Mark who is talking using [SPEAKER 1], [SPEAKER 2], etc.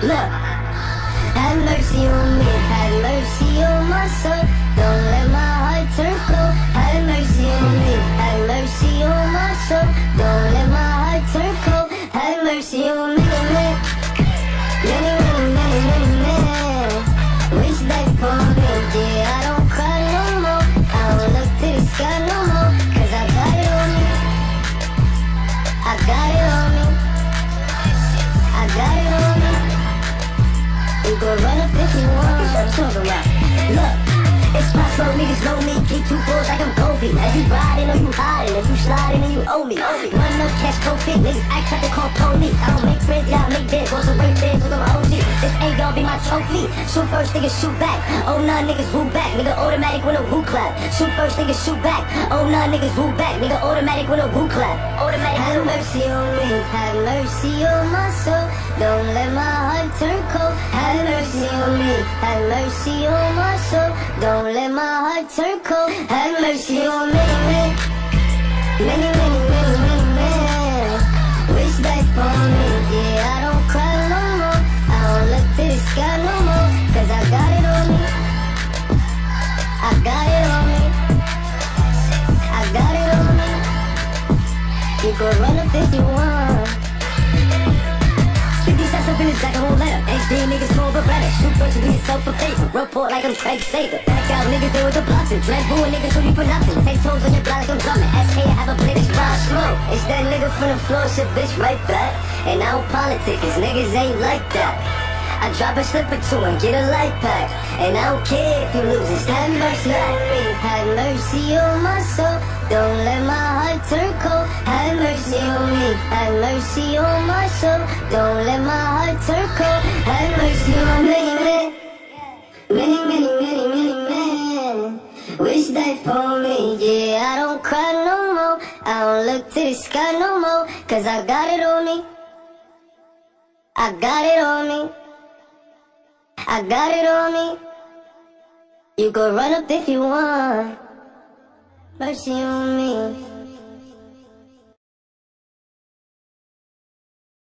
[SPEAKER 1] Look, have mercy on me, have mercy on my soul. Don't let my heart turn cold. Have mercy on me, have mercy on my soul. Don't let my heart turn cold. Have mercy on me, man. Many. Wish that for me, yeah, I don't cry no more. I don't look to the sky no more, 'cause I got it on me. I got it on me. I got it on me. You gon' run up if you want. What you talking about? Look, it's possible niggas know me. Keep 2 4s like I'm Kobe. As you riding or you hiding, if you sliding then you owe me. Run up, catch cold feet. Niggas act like they call police. I don't make friends, y'all make bids. Want some break bids with them OG. This ain't gonna be my trophy. Shoot first, niggas shoot back. Oh nah, niggas woo back. Nigga automatic with a woo clap. Shoot first, niggas shoot back. Oh nah, niggas woo back. Nigga automatic with a woo clap. Automatic. Have mercy on me. Have mercy on my soul. Don't let my heart turn cold. Have mercy on me. Have mercy on my soul. Don't let my heart turn cold. Have mercy on me, man. Many. Wish that for me, yeah, I don't cry no more. I don't look to the sky no more, 'cause I got it on me. I got it on me. I got it on me. You could run up if you want. 50 cents up in his like a whole letter. HD niggas call Beretta. Shoot first and do yourself a favor. Report like I'm Craig Sager. Back out niggas there with the blocking. Dread boo niggas shooting for nothing. Take toes on your block like I'm drumming. SK have a play that's ride slow. It's that nigga from the floor, shit bitch right back. And I don't politic, cause niggas ain't like that. I drop a slip or 2 and get a light pack. And I don't care if you lose, it's have mercy on me. Have mercy on my soul. Don't let my heart turn cold. Have mercy on me. Have mercy on my soul. Don't let my heart turn cold. Have mercy on me, man. Many. Wish that for me, yeah, I don't cry no more. I don't look to the sky no more, 'cause I got it on me. I got it on me. I got it on me. You could run up if you want. Mercy on me.